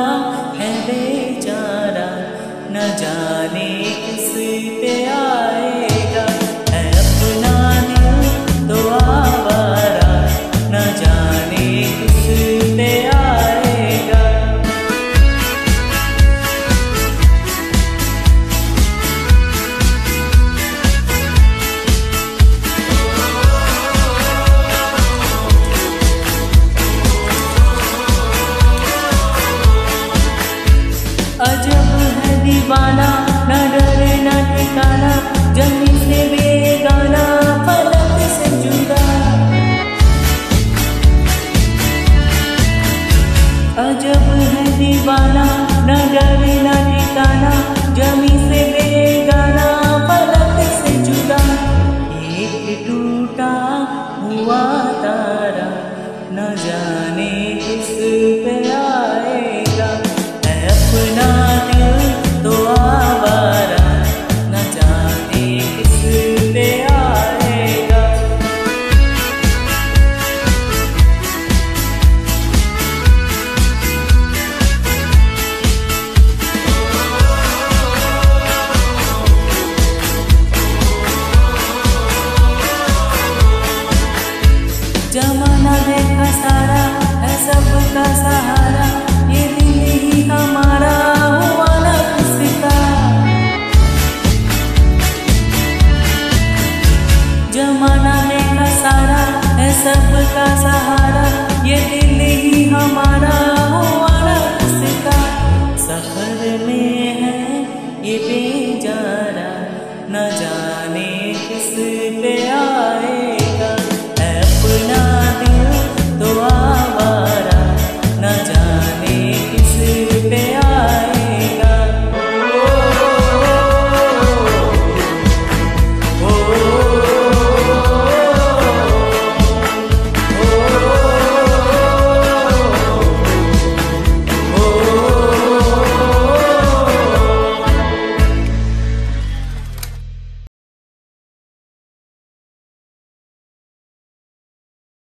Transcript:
है बेचारा, न जाने किस पे आएगा। है अपना दिल तो आवारा, न जाने किस पे आएगा। अजब है दीवाना, न डरे न ठिकाना, जमीन से बेगाना, फलक से जुदा। अजब है दीवाना, न डरे